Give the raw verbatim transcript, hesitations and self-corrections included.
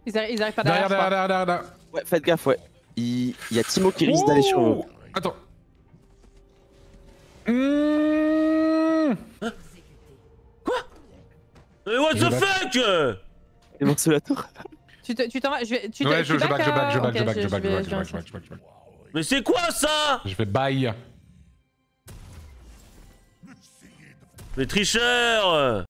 Ils arrivent, ils arrivent pas Derrière, derrière. derrière, derrière, derrière. Ouais, faites gaffe, ouais. Il, il y a Timo qui risque d'aller sur eux. Attends. Mmh. Mais what Je the back. fuck? Et bon, sous la tour. Tu te, tu t'en vas, je vais, tu te, Ouais, tu je, je back, je back, je euh, back, je ok, back, je back, je vais- back, je back, je vais- back, je back, je back, je back. Mais c'est quoi ça? Je vais bail. Les tricheurs!